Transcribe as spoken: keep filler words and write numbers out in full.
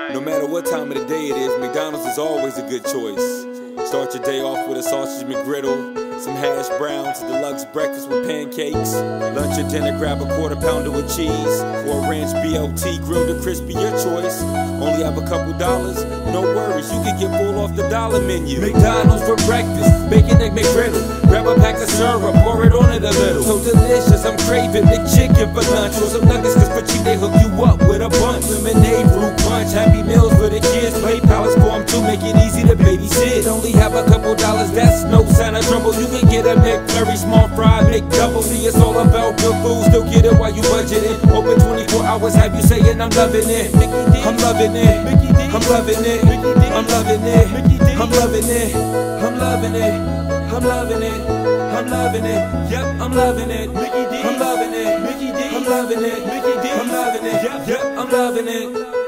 No matter what time of the day it is, McDonald's is always a good choice. Start your day off with a sausage McGriddle, some hash browns, a deluxe breakfast with pancakes. Lunch or dinner, grab a quarter pounder with cheese, or a ranch B L T grilled or crispy, your choice. Only have a couple dollars? No worries, you can get full off the dollar menu. McDonald's for breakfast, bacon, egg McGriddle. Grab a pack of syrup, pour it on it a little. So delicious, I'm craving McChicken for lunch. Or some nuggets, cause for cheap they hook you up with a bunch. Lemonade, fruit punch, Happy Meals for the kids. Play palace for them too, make it easy to babysit. Only have a couple dollars, that's no sign of trouble. You can get a McFlurry, small fry, McDouble. See, it's all about good food, still get it while you budgeting. Open twenty-four hours, have you saying I'm loving it. I'm loving it, I'm loving it, I'm loving it, I'm loving it, I'm loving it, I'm loving it, I'm loving it, yep, I'm loving it, I'm loving it, I'm loving it, I'm loving it, yep, I'm loving it.